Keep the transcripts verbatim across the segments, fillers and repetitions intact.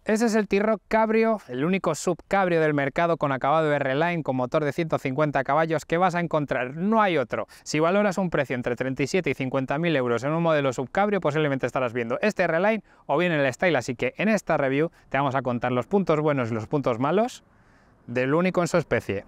Ese es el T-Roc Cabrio, el único sub cabrio del mercado con acabado R-Line, con motor de ciento cincuenta caballos que vas a encontrar, no hay otro. Si valoras un precio entre treinta y siete y cincuenta mil euros en un modelo sub cabrio, posiblemente estarás viendo este R-Line o bien el Style, así que en esta review te vamos a contar los puntos buenos y los puntos malos del único en su especie.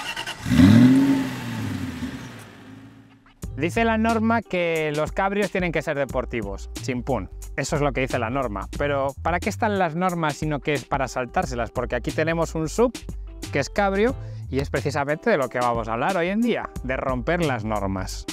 Dice la norma que los cabrios tienen que ser deportivos, chimpún. Eso es lo que dice la norma. Pero ¿para qué están las normas sino que es para saltárselas? Porque aquí tenemos un sub que es cabrio y es precisamente de lo que vamos a hablar hoy en día, de romper las normas.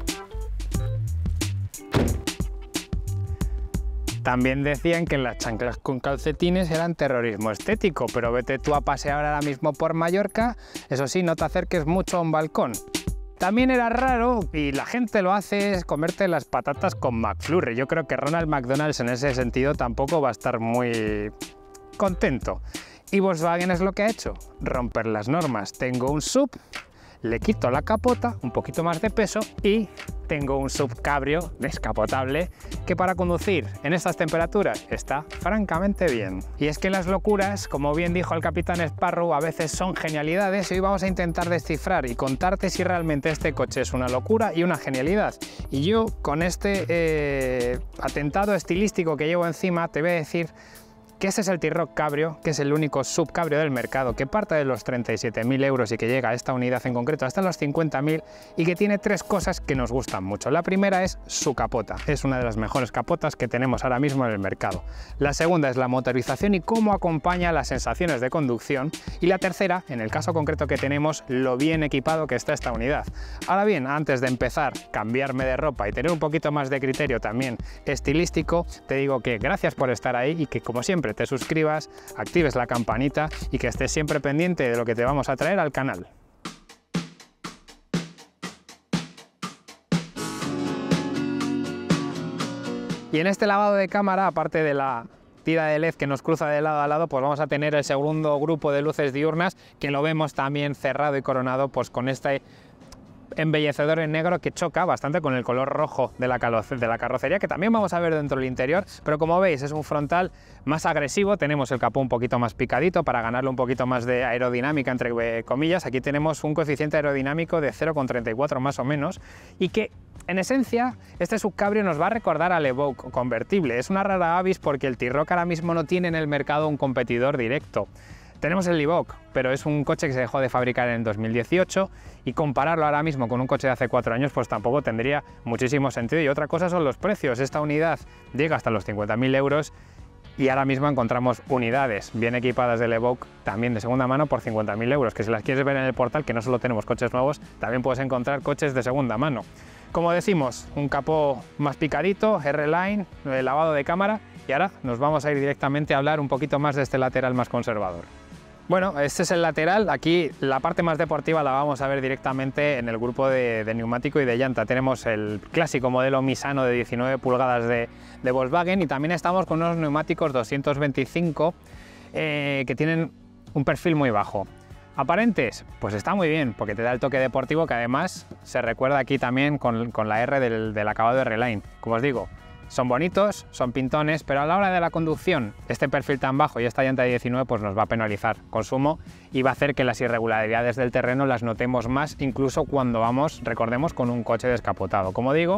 También decían que las chanclas con calcetines eran terrorismo estético, pero vete tú a pasear ahora mismo por Mallorca, eso sí, no te acerques mucho a un balcón. También era raro, y la gente lo hace, es comerte las patatas con McFlurry. Yo creo que Ronald McDonald's en ese sentido tampoco va a estar muy contento. Y Volkswagen es lo que ha hecho, romper las normas. Tengo un sub, le quito la capota, un poquito más de peso y tengo un sub cabrio descapotable que para conducir en estas temperaturas está francamente bien. Y es que las locuras, como bien dijo el capitán Sparrow, a veces son genialidades y hoy vamos a intentar descifrar y contarte si realmente este coche es una locura y una genialidad. Y yo con este eh, atentado estilístico que llevo encima te voy a decir que este es el T-Roc Cabrio, que es el único sub cabrio del mercado, que parte de los treinta y siete mil euros y que llega a esta unidad en concreto hasta los cincuenta mil y que tiene tres cosas que nos gustan mucho. La primera es su capota, es una de las mejores capotas que tenemos ahora mismo en el mercado. La segunda es la motorización y cómo acompaña las sensaciones de conducción. Y la tercera, en el caso concreto que tenemos, lo bien equipado que está esta unidad. Ahora bien, antes de empezar, cambiarme de ropa y tener un poquito más de criterio también estilístico, te digo que gracias por estar ahí y que como siempre te suscribas, actives la campanita y que estés siempre pendiente de lo que te vamos a traer al canal. Y en este lavado de cámara, aparte de la tira de L E D que nos cruza de lado a lado, pues vamos a tener el segundo grupo de luces diurnas que lo vemos también cerrado y coronado pues con este embellecedor en negro que choca bastante con el color rojo de la, de la carrocería, que también vamos a ver dentro del interior, pero como veis es un frontal más agresivo. Tenemos el capó un poquito más picadito para ganarle un poquito más de aerodinámica, entre comillas. Aquí tenemos un coeficiente aerodinámico de cero coma treinta y cuatro más o menos, y que en esencia este subcabrio nos va a recordar al Evoque convertible. Es una rara avis porque el T-Roc ahora mismo no tiene en el mercado un competidor directo. Tenemos el Evoque, pero es un coche que se dejó de fabricar en dos mil dieciocho y compararlo ahora mismo con un coche de hace cuatro años pues tampoco tendría muchísimo sentido. Y otra cosa son los precios. Esta unidad llega hasta los cincuenta mil euros y ahora mismo encontramos unidades bien equipadas del Evoque también de segunda mano por cincuenta mil euros, que si las quieres ver en el portal, que no solo tenemos coches nuevos, también puedes encontrar coches de segunda mano. Como decimos, un capó más picadito, R-Line, lavado de cámara, y ahora nos vamos a ir directamente a hablar un poquito más de este lateral más conservador. Bueno, este es el lateral. Aquí la parte más deportiva la vamos a ver directamente en el grupo de, de neumático y de llanta. Tenemos el clásico modelo Misano de diecinueve pulgadas de, de Volkswagen y también estamos con unos neumáticos doscientos veinticinco eh, que tienen un perfil muy bajo. ¿Aparentes? Pues está muy bien, porque te da el toque deportivo que además se recuerda aquí también con, con la R del, del acabado de R-Line. Como os digo, son bonitos, son pintones, pero a la hora de la conducción, este perfil tan bajo y esta llanta de diecinueve pues nos va a penalizar consumo y va a hacer que las irregularidades del terreno las notemos más, incluso cuando vamos, recordemos, con un coche descapotado. Como digo,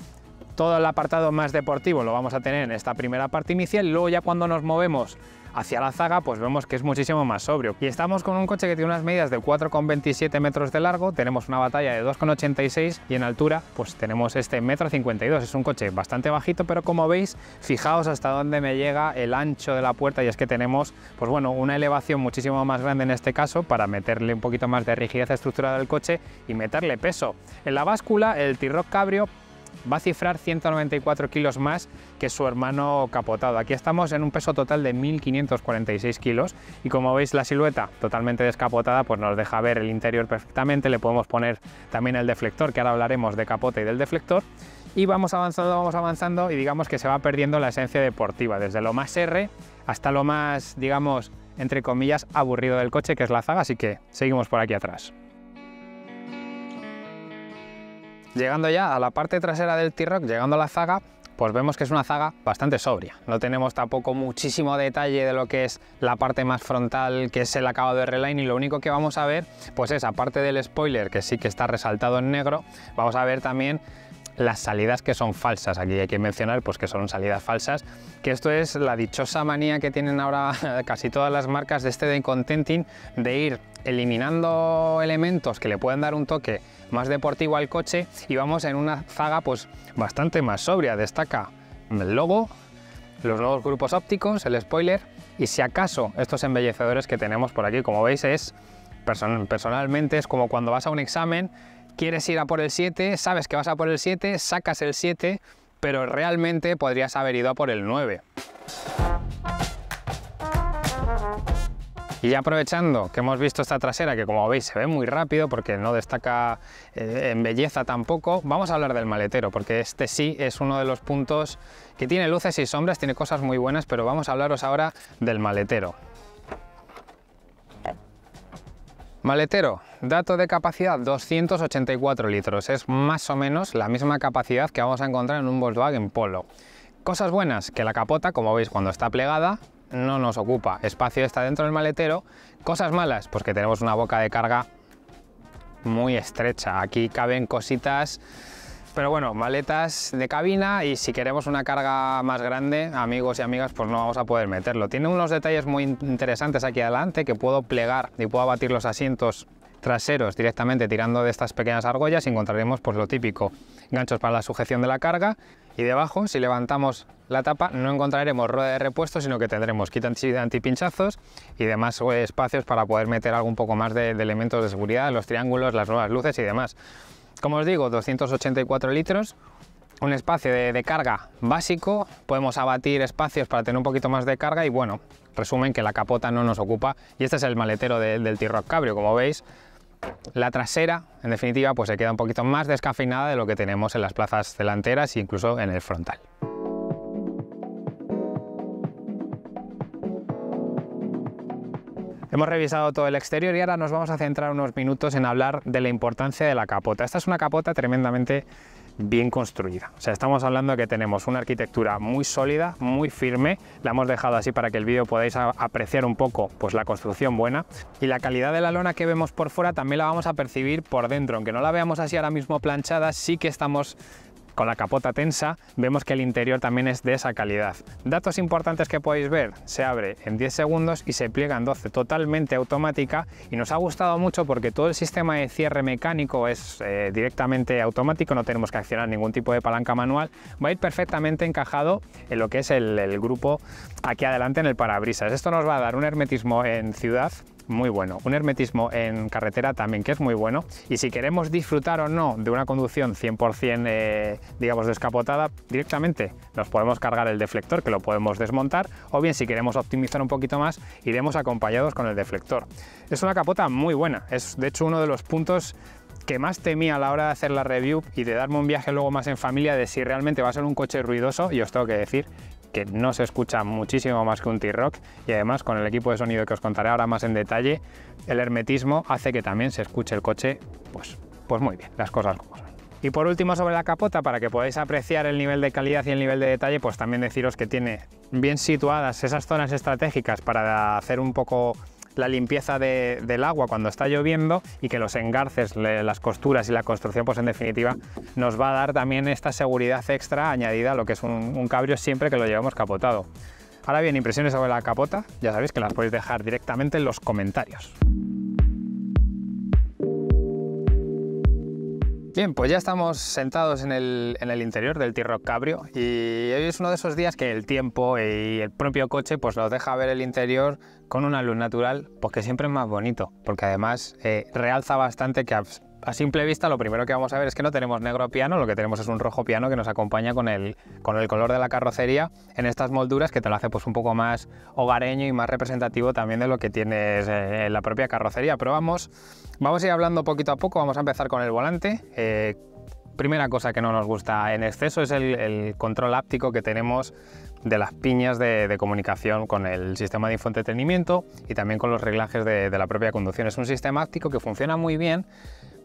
todo el apartado más deportivo lo vamos a tener en esta primera parte inicial y luego ya cuando nos movemos hacia la zaga pues vemos que es muchísimo más sobrio. Y estamos con un coche que tiene unas medidas de cuatro coma veintisiete metros de largo, tenemos una batalla de dos coma ochenta y seis y en altura pues tenemos este metro cincuenta y dos. Es un coche bastante bajito, pero como veis, fijaos hasta dónde me llega el ancho de la puerta, y es que tenemos pues bueno, una elevación muchísimo más grande en este caso para meterle un poquito más de rigidez estructural al coche y meterle peso. En la báscula el T-Roc Cabrio va a cifrar ciento noventa y cuatro kilos más que su hermano capotado. Aquí estamos en un peso total de mil quinientos cuarenta y seis kilos y como veis la silueta totalmente descapotada pues nos deja ver el interior perfectamente. Le podemos poner también el deflector, que ahora hablaremos de capote y del deflector, y vamos avanzando, vamos avanzando y digamos que se va perdiendo la esencia deportiva, desde lo más R hasta lo más, digamos, entre comillas, aburrido del coche, que es la zaga, así que seguimos por aquí atrás. Llegando ya a la parte trasera del T-Roc, llegando a la zaga, pues vemos que es una zaga bastante sobria. No tenemos tampoco muchísimo detalle de lo que es la parte más frontal, que es el acabado de R-Line, y lo único que vamos a ver pues es, aparte del spoiler, que sí que está resaltado en negro, vamos a ver también las salidas que son falsas. Aquí hay que mencionar pues que son salidas falsas, que esto es la dichosa manía que tienen ahora casi todas las marcas de este decontenting, de ir eliminando elementos que le pueden dar un toque más deportivo al coche, y vamos en una zaga pues bastante más sobria. Destaca el logo, los nuevos grupos ópticos, el spoiler, y si acaso estos embellecedores que tenemos por aquí. Como veis, es person personalmente es como cuando vas a un examen, quieres ir a por el siete, sabes que vas a por el siete, sacas el siete, pero realmente podrías haber ido a por el nueve. Y ya aprovechando que hemos visto esta trasera, que como veis se ve muy rápido porque no destaca eh, en belleza tampoco, vamos a hablar del maletero, porque este sí es uno de los puntos que tiene luces y sombras, tiene cosas muy buenas, pero vamos a hablaros ahora del maletero. Maletero, dato de capacidad doscientos ochenta y cuatro litros, es más o menos la misma capacidad que vamos a encontrar en un Volkswagen Polo. Cosas buenas, que la capota, como veis, cuando está plegada no nos ocupa espacio, está dentro del maletero. Cosas malas, pues que tenemos una boca de carga muy estrecha, aquí caben cositas, pero bueno, maletas de cabina, y si queremos una carga más grande, amigos y amigas, pues no vamos a poder meterlo. Tiene unos detalles muy interesantes aquí adelante, que puedo plegar y puedo abatir los asientos traseros directamente tirando de estas pequeñas argollas, y encontraremos pues lo típico, ganchos para la sujeción de la carga, y debajo, si levantamos la tapa, no encontraremos rueda de repuesto, sino que tendremos kit antipinchazos y demás espacios para poder meter algo un poco más de, de elementos de seguridad, los triángulos, las nuevas luces y demás. Como os digo, doscientos ochenta y cuatro litros, un espacio de, de carga básico, podemos abatir espacios para tener un poquito más de carga, y bueno, resumen que la capota no nos ocupa, y este es el maletero de, del T-Roc Cabrio. Como veis, la trasera, en definitiva, pues se queda un poquito más descafeinada de lo que tenemos en las plazas delanteras e incluso en el frontal. Hemos revisado todo el exterior y ahora nos vamos a centrar unos minutos en hablar de la importancia de la capota. Esta es una capota tremendamente bien construida. O sea, estamos hablando de que tenemos una arquitectura muy sólida, muy firme. La hemos dejado así para que el vídeo podáis apreciar un poco pues la construcción buena, y la calidad de la lona que vemos por fuera también la vamos a percibir por dentro. Aunque no la veamos así ahora mismo planchada, sí que estamos con la capota tensa, vemos que el interior también es de esa calidad. Datos importantes que podéis ver: se abre en diez segundos y se pliega en doce, totalmente automática, y nos ha gustado mucho porque todo el sistema de cierre mecánico es eh, directamente automático, no tenemos que accionar ningún tipo de palanca manual, va a ir perfectamente encajado en lo que es el, el grupo aquí adelante en el parabrisas. Esto nos va a dar un hermetismo en ciudad muy bueno, un hermetismo en carretera también que es muy bueno, y si queremos disfrutar o no de una conducción cien por cien eh, digamos descapotada, directamente nos podemos cargar el deflector, que lo podemos desmontar, o bien si queremos optimizar un poquito más, iremos acompañados con el deflector. Es una capota muy buena, es de hecho uno de los puntos que más temía a la hora de hacer la review y de darme un viaje luego más en familia, de si realmente va a ser un coche ruidoso, y os tengo que decir que no se escucha muchísimo más que un T-Roc, y además con el equipo de sonido que os contaré ahora más en detalle, el hermetismo hace que también se escuche el coche pues, pues muy bien, las cosas como son. Y por último, sobre la capota, para que podáis apreciar el nivel de calidad y el nivel de detalle, pues también deciros que tiene bien situadas esas zonas estratégicas para hacer un poco la limpieza de, del agua cuando está lloviendo, y que los engarces, las costuras y la construcción, pues en definitiva nos va a dar también esta seguridad extra añadida a lo que es un, un cabrio siempre que lo llevamos capotado. Ahora bien, impresiones sobre la capota, ya sabéis que las podéis dejar directamente en los comentarios. Bien, pues ya estamos sentados en el, en el interior del T-Roc Cabrio, y hoy es uno de esos días que el tiempo y el propio coche pues nos deja ver el interior con una luz natural, pues que siempre es más bonito, porque además eh, realza bastante que a, a simple vista lo primero que vamos a ver es que no tenemos negro piano, lo que tenemos es un rojo piano que nos acompaña con el, con el color de la carrocería en estas molduras, que te lo hace pues un poco más hogareño y más representativo también de lo que tienes eh, en la propia carrocería. Pero vamos, vamos a ir hablando poquito a poco. Vamos a empezar con el volante. Eh, primera cosa que no nos gusta en exceso es el, el control áptico que tenemos de las piñas de, de comunicación con el sistema de infoentretenimiento y también con los reglajes de, de la propia conducción. Es un sistema áptico que funciona muy bien,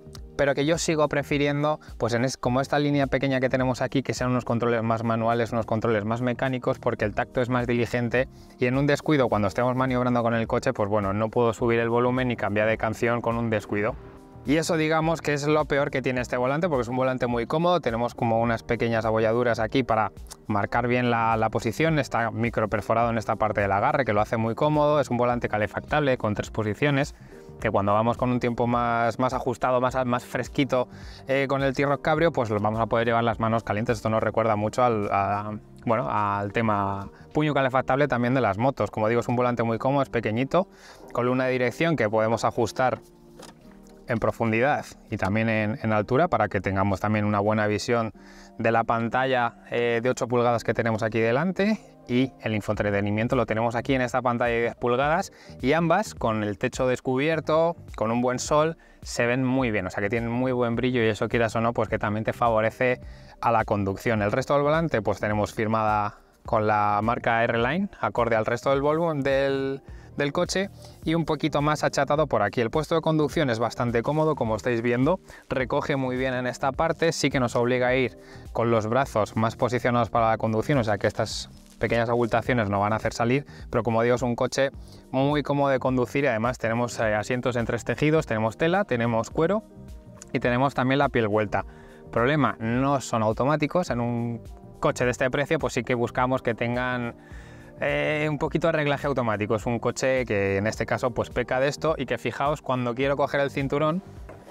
pero que yo sigo prefiriendo, pues en es, como esta línea pequeña que tenemos aquí, que sean unos controles más manuales, unos controles más mecánicos, porque el tacto es más diligente y en un descuido, cuando estemos maniobrando con el coche, pues bueno, no puedo subir el volumen ni cambiar de canción con un descuido. Y eso digamos que es lo peor que tiene este volante, porque es un volante muy cómodo, tenemos como unas pequeñas abolladuras aquí para marcar bien la, la posición, está micro perforado en esta parte del agarre, que lo hace muy cómodo, es un volante calefactable con tres posiciones, que cuando vamos con un tiempo más, más ajustado, más, más fresquito eh, con el T-Roc Cabrio, pues los vamos a poder llevar las manos calientes. Esto nos recuerda mucho al, a, bueno, al tema puño calefactable también de las motos. Como digo, es un volante muy cómodo, es pequeñito, con una dirección que podemos ajustar en profundidad y también en, en altura para que tengamos también una buena visión de la pantalla eh, de ocho pulgadas que tenemos aquí delante, y el infoentretenimiento lo tenemos aquí en esta pantalla de diez pulgadas, y ambas con el techo descubierto, con un buen sol, se ven muy bien, o sea que tienen muy buen brillo, y eso, quieras o no, pues que también te favorece a la conducción. El resto del volante pues tenemos firmada con la marca R-Line, acorde al resto del volumen del del coche, y un poquito más achatado por aquí. El puesto de conducción es bastante cómodo, como estáis viendo, recoge muy bien en esta parte, sí que nos obliga a ir con los brazos más posicionados para la conducción, o sea que estas pequeñas abultaciones no van a hacer salir, pero como digo, es un coche muy cómodo de conducir, y además tenemos eh, asientos en tres tejidos, tenemos tela, tenemos cuero y tenemos también la piel vuelta. Problema, no son automáticos. En un coche de este precio pues sí que buscamos que tengan Eh, un poquito de reglaje automático. Es un coche que en este caso pues peca de esto, y que fijaos, cuando quiero coger el cinturón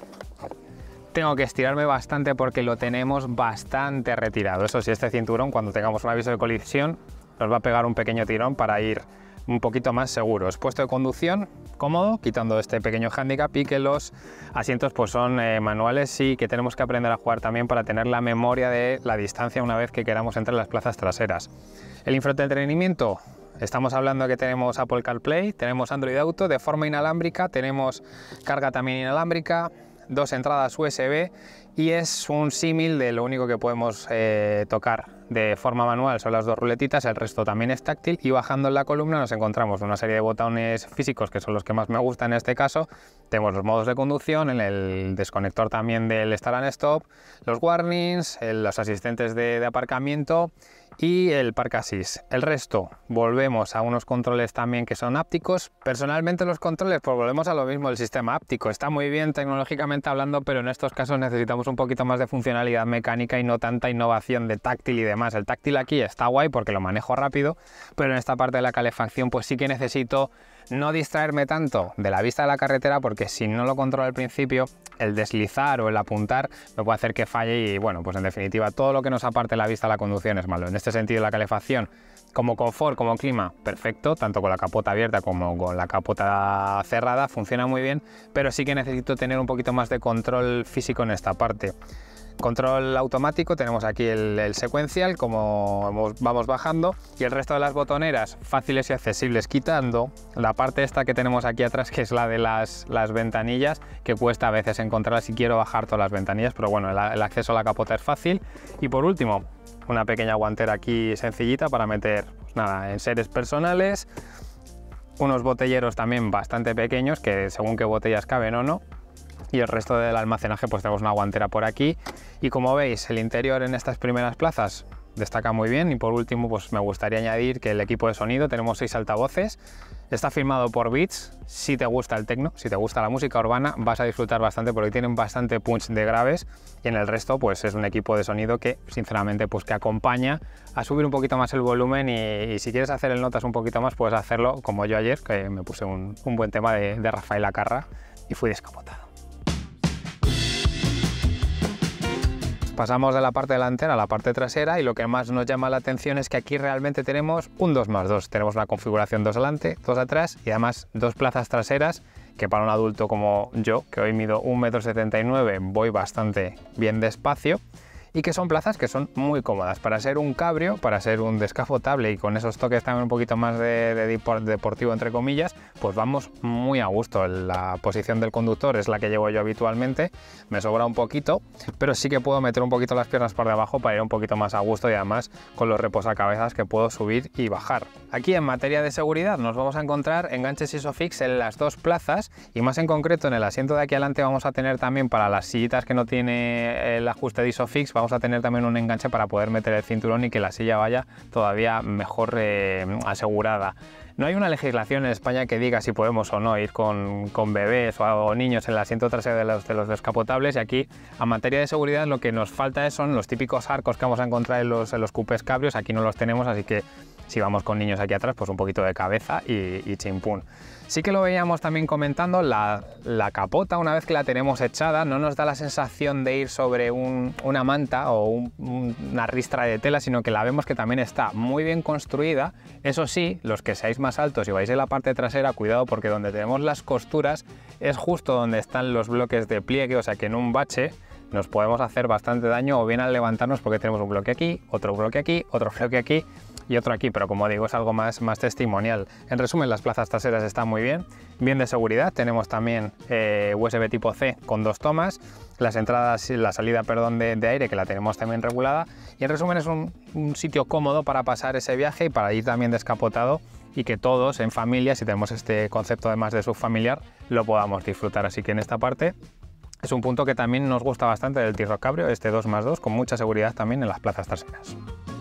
tengo que estirarme bastante porque lo tenemos bastante retirado. Eso sí, este cinturón, cuando tengamos un aviso de colisión, nos va a pegar un pequeño tirón para ir un poquito más seguros. Puesto de conducción cómodo, quitando este pequeño hándicap, y que los asientos pues son eh, manuales, y que tenemos que aprender a jugar también para tener la memoria de la distancia una vez que queramos entrar en las plazas traseras. El infoentretenimiento, estamos hablando de que tenemos Apple CarPlay, tenemos Android Auto de forma inalámbrica, tenemos carga también inalámbrica, dos entradas U S B, y es un símil de lo único que podemos eh, tocar de forma manual son las dos ruletitas, el resto también es táctil, y bajando en la columna nos encontramos una serie de botones físicos que son los que más me gustan en este caso. Tenemos los modos de conducción, en el desconector también del Start and Stop, los warnings, el, los asistentes de, de aparcamiento y el Park Assist. El resto, volvemos a unos controles también que son ápticos. Personalmente los controles, pues volvemos a lo mismo, el sistema áptico está muy bien tecnológicamente hablando, pero en estos casos necesitamos un poquito más de funcionalidad mecánica y no tanta innovación de táctil y demás. El táctil aquí está guay porque lo manejo rápido, pero en esta parte de la calefacción pues sí que necesito no distraerme tanto de la vista de la carretera, porque si no lo controlo al principio, el deslizar o el apuntar me puede hacer que falle, y bueno, pues en definitiva todo lo que nos aparte la vista de la conducción es malo. En este sentido, la calefacción como confort, como clima, perfecto, tanto con la capota abierta como con la capota cerrada, funciona muy bien, pero sí que necesito tener un poquito más de control físico en esta parte. Control automático, tenemos aquí el, el secuencial, como vamos bajando, y el resto de las botoneras fáciles y accesibles, quitando la parte esta que tenemos aquí atrás, que es la de las, las ventanillas, que cuesta a veces encontrarlas si quiero bajar todas las ventanillas, pero bueno, el, el acceso a la capota es fácil. Y por último, una pequeña guantera aquí sencillita para meter, pues nada, enseres personales, unos botelleros también bastante pequeños, que según qué botellas caben o no, y el resto del almacenaje pues tenemos una guantera por aquí. Y como veis, el interior en estas primeras plazas destaca muy bien. Y por último, pues me gustaría añadir que el equipo de sonido, tenemos seis altavoces, está firmado por Beats. Si te gusta el techno, si te gusta la música urbana, vas a disfrutar bastante porque tienen bastante punch de graves, y en el resto pues es un equipo de sonido que sinceramente pues que acompaña a subir un poquito más el volumen, y, y si quieres hacer el notas un poquito más puedes hacerlo como yo ayer, que me puse un, un buen tema de, de Rafael Acarra y fui descapotado. Pasamos de la parte delantera a la parte trasera, y lo que más nos llama la atención es que aquí realmente tenemos un dos más dos. Tenemos una configuración dos adelante, dos atrás, y además dos plazas traseras, que para un adulto como yo, que hoy mido un metro setenta y nueve, voy bastante bien despacio. y que son plazas que son muy cómodas para ser un cabrio, para ser un descapotable y con esos toques también un poquito más de, de deportivo entre comillas, pues vamos muy a gusto. La posición del conductor es la que llevo yo habitualmente, me sobra un poquito, pero sí que puedo meter un poquito las piernas por debajo para ir un poquito más a gusto y además con los reposacabezas que puedo subir y bajar. Aquí en materia de seguridad nos vamos a encontrar enganches ISOFIX en las dos plazas y más en concreto en el asiento de aquí adelante vamos a tener también para las sillitas que no tiene el ajuste de ISOFIX, vamos a tener también un enganche para poder meter el cinturón y que la silla vaya todavía mejor eh, asegurada. No hay una legislación en España que diga si podemos o no ir con, con bebés o, o niños en el asiento trasero de los, de los descapotables, y aquí a materia de seguridad lo que nos falta son los típicos arcos que vamos a encontrar en los, en los cupés cabrios. Aquí no los tenemos, así que si vamos con niños aquí atrás, pues un poquito de cabeza y, y chimpún. Sí que lo veíamos también comentando, la, la capota una vez que la tenemos echada no nos da la sensación de ir sobre un, una manta o un, una ristra de tela, sino que la vemos que también está muy bien construida. Eso sí, los que seáis más altos y vais en la parte trasera, cuidado porque donde tenemos las costuras es justo donde están los bloques de pliegue, o sea que en un bache nos podemos hacer bastante daño o bien al levantarnos porque tenemos un bloque aquí, otro bloque aquí, otro bloque aquí y otro aquí, pero como digo es algo más, más testimonial. En resumen, las plazas traseras están muy bien, bien de seguridad, tenemos también eh, U S B tipo C con dos tomas, las entradas, la salida perdón, de, de aire que la tenemos también regulada, y en resumen es un, un sitio cómodo para pasar ese viaje y para ir también descapotado y que todos en familia, si tenemos este concepto además de subfamiliar, lo podamos disfrutar. Así que en esta parte es un punto que también nos gusta bastante del T-Roc Cabrio, este dos más dos, con mucha seguridad también en las plazas traseras.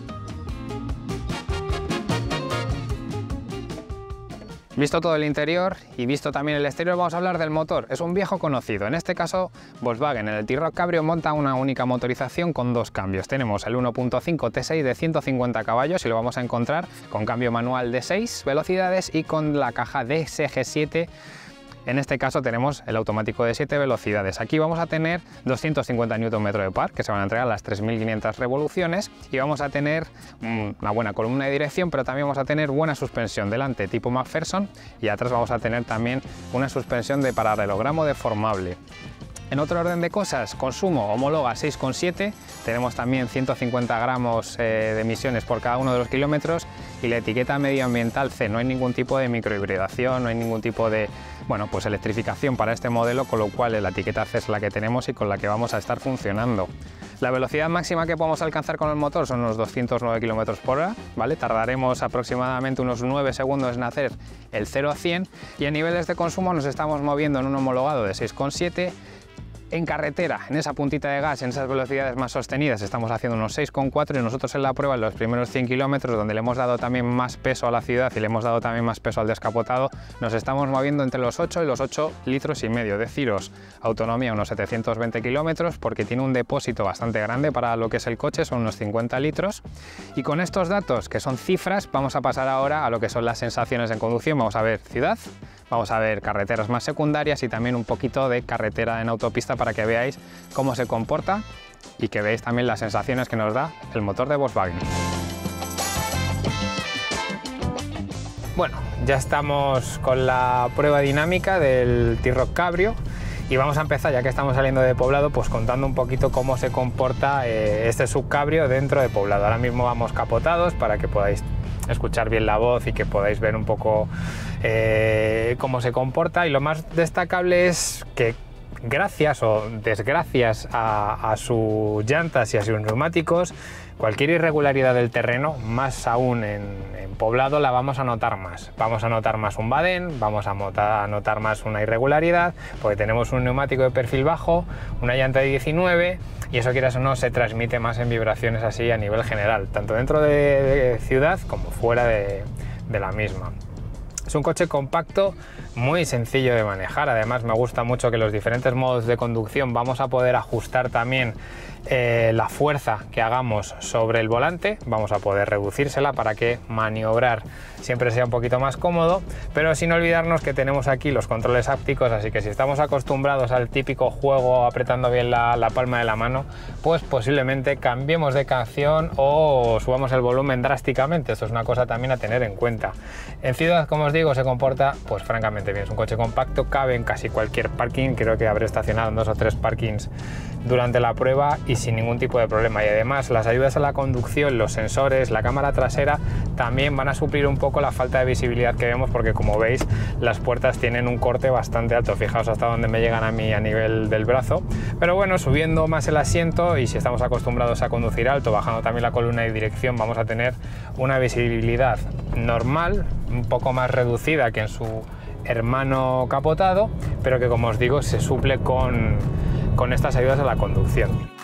Visto todo el interior y visto también el exterior, vamos a hablar del motor. Es un viejo conocido, en este caso Volkswagen. En el T-Roc Cabrio monta una única motorización con dos cambios. Tenemos el uno punto cinco T seis de ciento cincuenta caballos y lo vamos a encontrar con cambio manual de seis velocidades y con la caja D S G siete. En este caso tenemos el automático de siete velocidades. Aquí vamos a tener doscientos cincuenta newton metros de par, que se van a entregar a las tres mil quinientas revoluciones, y vamos a tener una buena columna de dirección, pero también vamos a tener buena suspensión delante tipo McPherson, y atrás vamos a tener también una suspensión de paralelogramo deformable. En otro orden de cosas, consumo homóloga seis coma siete, tenemos también ciento cincuenta gramos eh, de emisiones por cada uno de los kilómetros, y la etiqueta medioambiental C. No hay ningún tipo de microhibridación, no hay ningún tipo de bueno, pues electrificación para este modelo, con lo cual la etiqueta C es la que tenemos y con la que vamos a estar funcionando. La velocidad máxima que podemos alcanzar con el motor son unos doscientos nueve kilómetros por hora, ¿vale? Tardaremos aproximadamente unos nueve segundos en hacer el cero a cien, y a niveles de consumo nos estamos moviendo en un homologado de seis coma siete. En carretera, en esa puntita de gas, en esas velocidades más sostenidas, estamos haciendo unos seis coma cuatro, y nosotros en la prueba, en los primeros cien kilómetros, donde le hemos dado también más peso a la ciudad y le hemos dado también más peso al descapotado, nos estamos moviendo entre los ocho y los ocho litros y medio. Deciros, autonomía unos setecientos veinte kilómetros, porque tiene un depósito bastante grande para lo que es el coche, son unos cincuenta litros. Y con estos datos, que son cifras, vamos a pasar ahora a lo que son las sensaciones en conducción. Vamos a ver ciudad, vamos a ver carreteras más secundarias y también un poquito de carretera en autopista, para que veáis cómo se comporta y que veáis también las sensaciones que nos da el motor de Volkswagen. Bueno, ya estamos con la prueba dinámica del T-Roc Cabrio y vamos a empezar, ya que estamos saliendo de Poblado, pues contando un poquito cómo se comporta eh, este subcabrio dentro de Poblado. Ahora mismo vamos capotados para que podáis escuchar bien la voz y que podáis ver un poco eh, cómo se comporta, y lo más destacable es que gracias o desgracias a, a sus llantas y a sus neumáticos, cualquier irregularidad del terreno, más aún en, en Poblado, la vamos a notar más. Vamos a notar más un badén, vamos a notar, a notar más una irregularidad, porque tenemos un neumático de perfil bajo, una llanta de diecinueve, y eso, quieras o no, se transmite más en vibraciones así a nivel general, tanto dentro de, de ciudad como fuera de, de la misma. Es un coche compacto, muy sencillo de manejar. Además, me gusta mucho que los diferentes modos de conducción vamos a poder ajustar también eh, la fuerza que hagamos sobre el volante. Vamos a poder reducírsela para que maniobrar siempre sea un poquito más cómodo, pero sin olvidarnos que tenemos aquí los controles hápticos, así que si estamos acostumbrados al típico juego apretando bien la, la palma de la mano, pues posiblemente cambiemos de canción o subamos el volumen drásticamente. Esto es una cosa también a tener en cuenta. En ciudad, como os digo, digo, se comporta pues francamente bien. Es un coche compacto, cabe en casi cualquier parking, creo que habré estacionado en dos o tres parkings durante la prueba y sin ningún tipo de problema. Y además las ayudas a la conducción, los sensores, la cámara trasera también van a suplir un poco la falta de visibilidad que vemos, porque como veis las puertas tienen un corte bastante alto, fijaos hasta donde me llegan a mí a nivel del brazo. Pero bueno, subiendo más el asiento y si estamos acostumbrados a conducir alto, bajando también la columna de dirección, vamos a tener una visibilidad normal, un poco más reducida que en su hermano capotado, pero que como os digo se suple con, con estas ayudas a la conducción.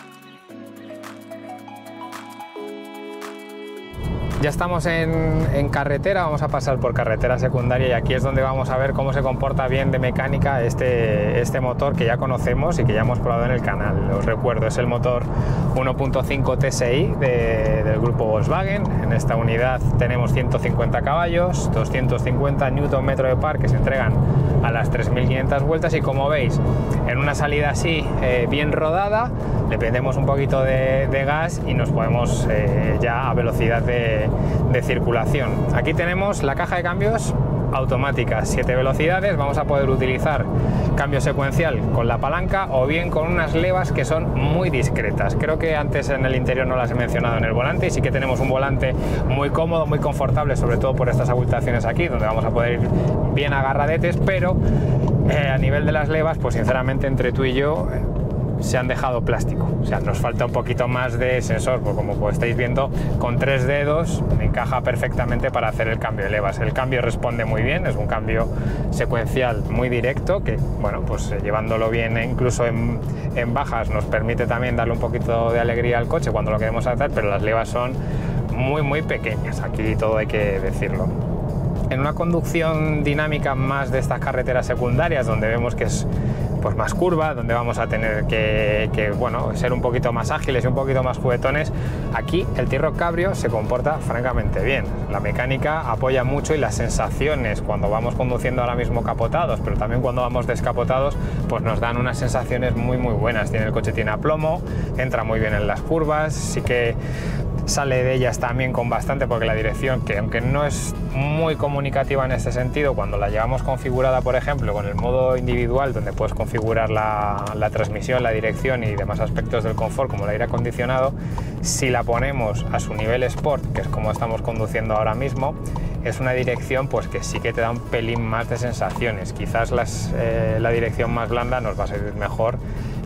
Ya estamos en, en carretera, vamos a pasar por carretera secundaria y aquí es donde vamos a ver cómo se comporta bien de mecánica este, este motor que ya conocemos y que ya hemos probado en el canal. Os recuerdo, es el motor uno punto cinco T S I de, del grupo Volkswagen. En esta unidad tenemos ciento cincuenta caballos, doscientos cincuenta newton metro de par que se entregan a las tres mil quinientas vueltas y como veis, en una salida así eh, bien rodada, le prendemos un poquito de, de gas y nos podemos eh, ya a velocidad de, de circulación. Aquí tenemos la caja de cambios automática, siete velocidades, vamos a poder utilizar cambio secuencial con la palanca o bien con unas levas que son muy discretas. Creo que antes en el interior no las he mencionado en el volante y sí que tenemos un volante muy cómodo, muy confortable, sobre todo por estas abultaciones aquí, donde vamos a poder ir bien agarradetes, pero eh, a nivel de las levas, pues sinceramente entre tú y yo eh, se han dejado plástico, o sea, nos falta un poquito más de sensor, pues como estáis viendo, con tres dedos encaja perfectamente para hacer el cambio de levas. El cambio responde muy bien, es un cambio secuencial muy directo que, bueno, pues eh, llevándolo bien incluso en, en bajas nos permite también darle un poquito de alegría al coche cuando lo queremos hacer, pero las levas son muy muy pequeñas, aquí todo hay que decirlo. En una conducción dinámica más de estas carreteras secundarias, donde vemos que es pues más curva, donde vamos a tener que, que bueno, ser un poquito más ágiles y un poquito más juguetones, aquí el T-Roc Cabrio se comporta francamente bien. La mecánica apoya mucho y las sensaciones cuando vamos conduciendo ahora mismo capotados, pero también cuando vamos descapotados, pues nos dan unas sensaciones muy muy buenas. Tiene el coche tiene aplomo, entra muy bien en las curvas, sí que sale de ellas también con bastante, porque la dirección, que aunque no es muy comunicativa en este sentido, cuando la llevamos configurada, por ejemplo, con el modo individual, donde puedes configurar la, la transmisión, la dirección y demás aspectos del confort, como el aire acondicionado, si la ponemos a su nivel Sport, que es como estamos conduciendo ahora mismo, es una dirección pues que sí que te da un pelín más de sensaciones. Quizás las, eh, la dirección más blanda nos va a servir mejor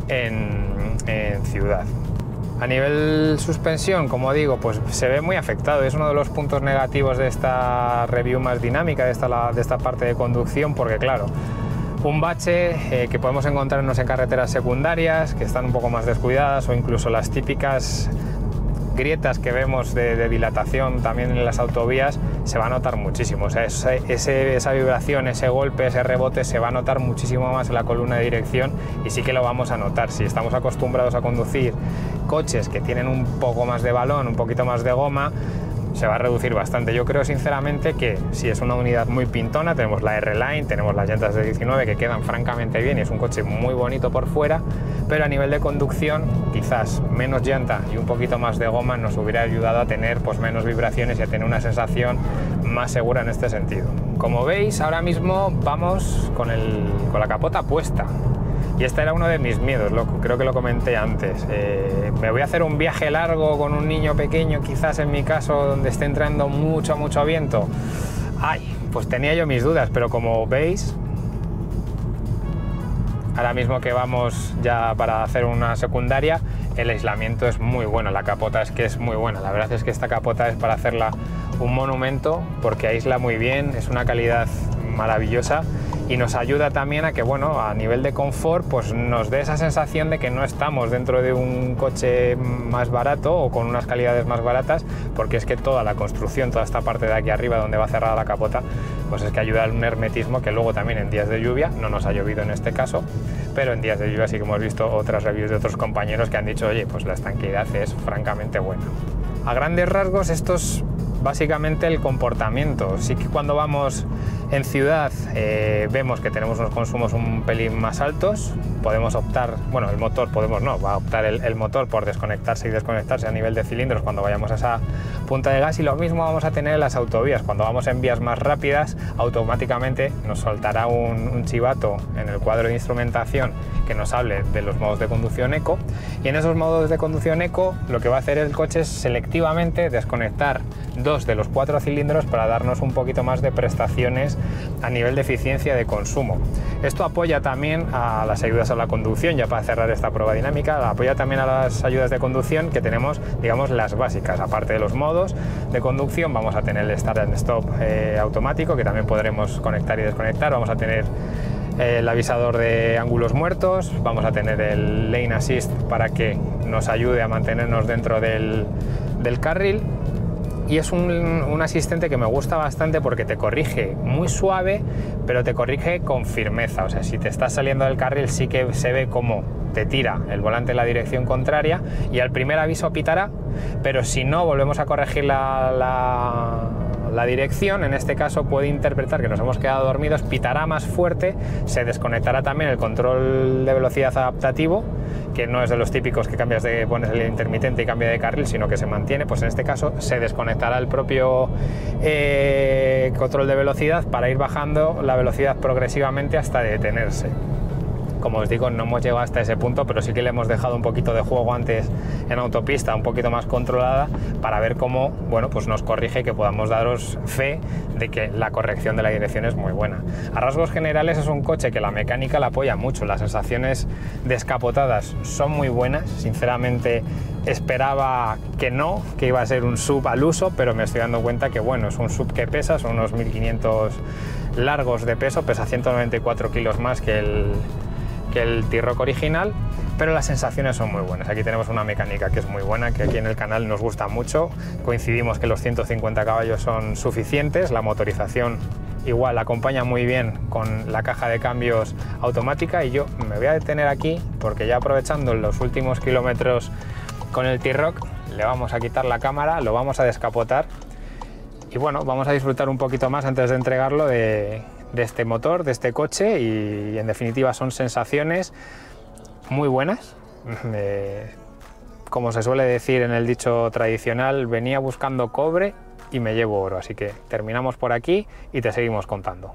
en, en ciudad. A nivel suspensión, como digo, pues se ve muy afectado. Es uno de los puntos negativos de esta review más dinámica, de esta, de esta parte de conducción, porque claro, un bache eh, que podemos encontrarnos en carreteras secundarias, que están un poco más descuidadas, o incluso las típicas grietas que vemos de, de dilatación también en las autovías, se va a notar muchísimo. O sea, ese, ese, esa vibración, ese golpe, ese rebote se va a notar muchísimo más en la columna de dirección y sí que lo vamos a notar. Si estamos acostumbrados a conducir coches que tienen un poco más de balón, un poquito más de goma, se va a reducir bastante. Yo creo sinceramente que si es una unidad muy pintona, tenemos la R-Line, tenemos las llantas de diecinueve que quedan francamente bien y es un coche muy bonito por fuera, pero a nivel de conducción quizás menos llanta y un poquito más de goma nos hubiera ayudado a tener pues menos vibraciones y a tener una sensación más segura en este sentido. Como veis, ahora mismo vamos con, el, con la capota puesta. Y este era uno de mis miedos, lo, creo que lo comenté antes. Eh, me voy a hacer un viaje largo con un niño pequeño, quizás en mi caso, donde esté entrando mucho, mucho viento. Ay, pues tenía yo mis dudas, pero como veis, ahora mismo que vamos ya para hacer una secundaria, el aislamiento es muy bueno, la capota es que es muy buena. La verdad es que esta capota es para hacerla un monumento, porque aísla muy bien, es una calidad maravillosa y nos ayuda también a que, bueno, a nivel de confort, pues nos dé esa sensación de que no estamos dentro de un coche más barato o con unas calidades más baratas, porque es que toda la construcción, toda esta parte de aquí arriba donde va cerrada la capota, pues es que ayuda a un hermetismo que luego también en días de lluvia, no nos ha llovido en este caso, pero en días de lluvia sí que hemos visto otras reviews de otros compañeros que han dicho, oye, pues la estanqueidad es francamente buena. A grandes rasgos esto es básicamente el comportamiento. Sí que cuando vamos En ciudad eh, vemos que tenemos unos consumos un pelín más altos, podemos optar, bueno, el motor podemos no, va a optar el, el motor por desconectarse y desconectarse a nivel de cilindros cuando vayamos a esa punta de gas, y lo mismo vamos a tener en las autovías. Cuando vamos en vías más rápidas, automáticamente nos soltará un, un chivato en el cuadro de instrumentación que nos hable de los modos de conducción eco, y en esos modos de conducción eco lo que va a hacer el coche es selectivamente desconectar dos de los cuatro cilindros para darnos un poquito más de prestaciones a nivel de eficiencia de consumo. Esto apoya también a las ayudas a la conducción, ya para cerrar esta prueba dinámica, apoya también a las ayudas de conducción que tenemos, digamos, las básicas. Aparte de los modos de conducción, vamos a tener el start and stop eh, automático, que también podremos conectar y desconectar, vamos a tener el avisador de ángulos muertos, vamos a tener el lane assist para que nos ayude a mantenernos dentro del, del carril, y es un, un asistente que me gusta bastante porque te corrige muy suave, pero te corrige con firmeza. O sea, si te estás saliendo del carril sí que se ve como te tira el volante en la dirección contraria y al primer aviso pitará, pero si no volvemos a corregir la, la, la dirección, en este caso puede interpretar que nos hemos quedado dormidos, pitará más fuerte, se desconectará también el control de velocidad adaptativo, que no es de los típicos que cambias de, pones el intermitente y cambia de carril, sino que se mantiene. Pues en este caso se desconectará el propio eh, control de velocidad para ir bajando la velocidad progresivamente hasta detenerse. Como os digo, no hemos llegado hasta ese punto, pero sí que le hemos dejado un poquito de juego antes en autopista, un poquito más controlada, para ver cómo, bueno, pues nos corrige, que podamos daros fe de que la corrección de la dirección es muy buena. A rasgos generales es un coche que la mecánica la apoya mucho, las sensaciones descapotadas son muy buenas. Sinceramente esperaba que no, que iba a ser un sub al uso, pero me estoy dando cuenta que bueno, es un sub que pesa, son unos mil quinientos largos de peso, pesa ciento noventa y cuatro kilos más que el que el T-Roc original, pero las sensaciones son muy buenas. Aquí tenemos una mecánica que es muy buena, que aquí en el canal nos gusta mucho. Coincidimos que los ciento cincuenta caballos son suficientes, la motorización igual acompaña muy bien con la caja de cambios automática, y yo me voy a detener aquí porque ya aprovechando los últimos kilómetros con el T-Roc le vamos a quitar la cámara, lo vamos a descapotar y bueno, vamos a disfrutar un poquito más antes de entregarlo de de este motor, de este coche, y en definitiva son sensaciones muy buenas. Eh, como se suele decir en el dicho tradicional, venía buscando cobre y me llevo oro, así que terminamos por aquí y te seguimos contando.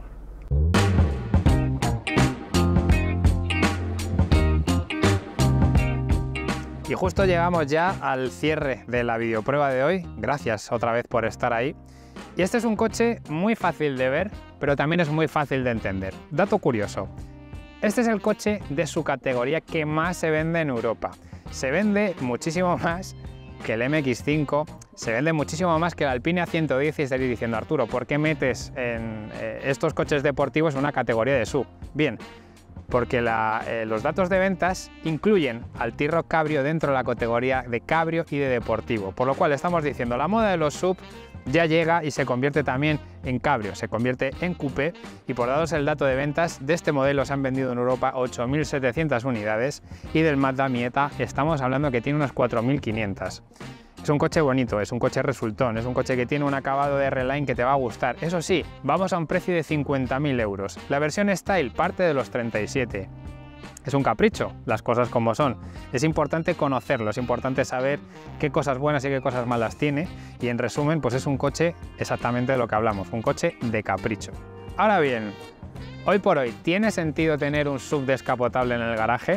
Y justo llegamos ya al cierre de la videoprueba de hoy. Gracias otra vez por estar ahí. Y este es un coche muy fácil de ver, pero también es muy fácil de entender. Dato curioso, este es el coche de su categoría que más se vende en Europa. Se vende muchísimo más que el M X cinco, se vende muchísimo más que el Alpine A ciento diez, y estaréis diciendo, Arturo, ¿por qué metes en eh, estos coches deportivos en una categoría de sub? Bien, porque la, eh, los datos de ventas incluyen al T-Roc Cabrio dentro de la categoría de cabrio y de deportivo, por lo cual estamos diciendo la moda de los sub ya llega y se convierte también en cabrio, se convierte en coupé, y por daros el dato de ventas, de este modelo se han vendido en Europa ocho mil setecientas unidades y del Mazda Miata estamos hablando que tiene unas cuatro mil quinientas. Es un coche bonito, es un coche resultón, es un coche que tiene un acabado de R-Line que te va a gustar. Eso sí, vamos a un precio de cincuenta mil euros. La versión Style parte de los treinta y siete. Es un capricho, las cosas como son. Es importante conocerlo, es importante saber qué cosas buenas y qué cosas malas tiene, y en resumen, pues es un coche exactamente de lo que hablamos, un coche de capricho. Ahora bien, hoy por hoy, ¿tiene sentido tener un sub descapotable en el garaje?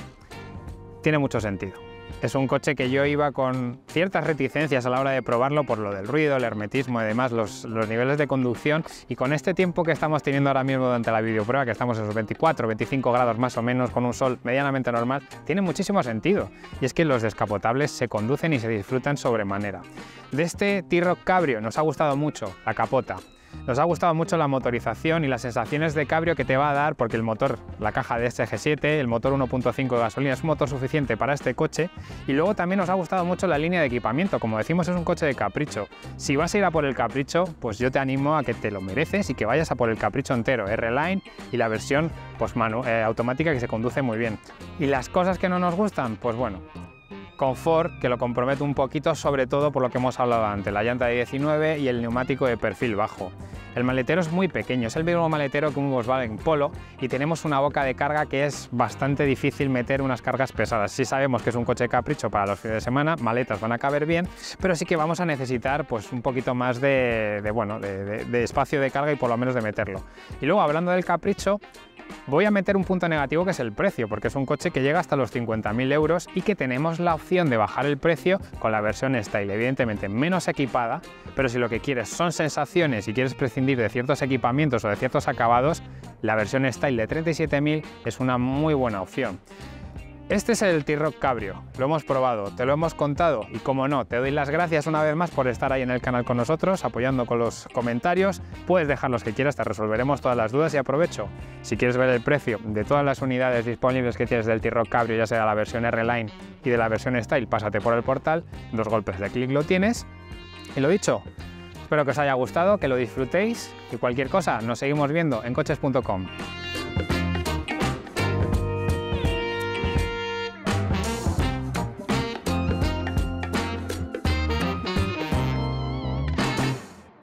Tiene mucho sentido. Es un coche que yo iba con ciertas reticencias a la hora de probarlo por lo del ruido, el hermetismo y demás, los, los niveles de conducción, y con este tiempo que estamos teniendo ahora mismo durante la videoprueba, que estamos en los veinticuatro, veinticinco grados más o menos, con un sol medianamente normal, tiene muchísimo sentido. Y es que los descapotables se conducen y se disfrutan sobremanera. De este T-Roc Cabrio nos ha gustado mucho la capota. Nos ha gustado mucho la motorización y las sensaciones de cabrio que te va a dar, porque el motor, la caja de este G siete, el motor uno punto cinco de gasolina, es un motor suficiente para este coche. Y luego también nos ha gustado mucho la línea de equipamiento. Como decimos, es un coche de capricho. Si vas a ir a por el capricho, pues yo te animo a que te lo mereces y que vayas a por el capricho entero, R-Line y la versión pues, manu eh, automática, que se conduce muy bien. ¿Y las cosas que no nos gustan? Pues bueno, confort que lo compromete un poquito, sobre todo por lo que hemos hablado antes, la llanta de diecinueve y el neumático de perfil bajo. El maletero es muy pequeño, es el mismo maletero que un Volkswagen Polo y tenemos una boca de carga que es bastante difícil meter unas cargas pesadas. Sí sabemos que es un coche capricho para los fines de semana, maletas van a caber bien, pero sí que vamos a necesitar pues un poquito más de, de, bueno, de, de, de espacio de carga y por lo menos de meterlo. Y luego, hablando del capricho, voy a meter un punto negativo, que es el precio, porque es un coche que llega hasta los cincuenta mil euros y que tenemos la opción de bajar el precio con la versión Style, evidentemente menos equipada, pero si lo que quieres son sensaciones y quieres prescindir de ciertos equipamientos o de ciertos acabados, la versión Style de treinta y siete mil es una muy buena opción. Este es el T-Roc Cabrio, lo hemos probado, te lo hemos contado y como no, te doy las gracias una vez más por estar ahí en el canal con nosotros, apoyando con los comentarios. Puedes dejar los que quieras, te resolveremos todas las dudas y aprovecho, si quieres ver el precio de todas las unidades disponibles que tienes del T-Roc Cabrio, ya sea de la versión R-Line y de la versión Style, pásate por el portal, dos golpes de clic lo tienes. Y lo dicho, espero que os haya gustado, que lo disfrutéis y cualquier cosa nos seguimos viendo en coches punto com.